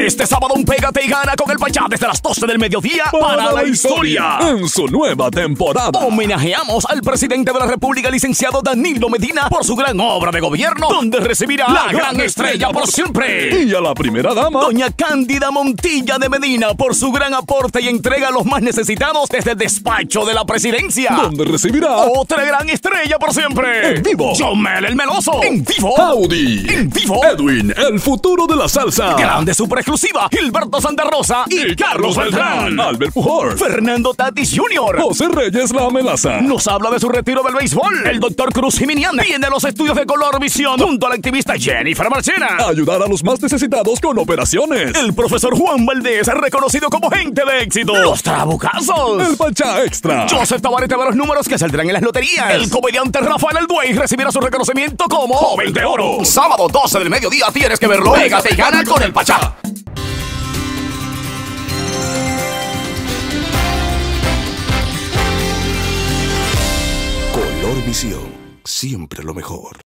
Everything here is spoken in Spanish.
Este sábado un Pégate y Gana con el Pachá desde las 12 del mediodía para la historia. En su nueva temporada. Homenajeamos al presidente de la República, licenciado Danilo Medina, por su gran obra de gobierno, donde recibirá la gran estrella por siempre. Y a la primera dama, doña Cándida Montilla de Medina, por su gran aporte y entrega a los más necesitados desde el despacho de la presidencia, donde recibirá otra gran estrella por siempre. En vivo, Jomel el Meloso. En vivo, Audi. En vivo, Edwin, el futuro de la salsa. Grande super exclusiva, Gilberto Santa Rosa y Carlos Beltrán. Albert Pujol, Fernando Tatis Jr. José Reyes la amenaza. Nos habla de su retiro del béisbol. El doctor Cruz Jiminian viene a los estudios de Color Visión junto a la activista Jennifer Marchena. Ayudar a los más necesitados con operaciones. El profesor Juan Valdés, reconocido como gente de éxito. Los Trabucazos. El Pachá Extra. Joseph Tabarete de los números que saldrán en las loterías. El comediante Rafael El Buey recibirá su reconocimiento como Joven de Oro. Sábado 12 del mediodía tienes que verlo. Pégate y Gana con el Pachá. Color Visión, siempre lo mejor.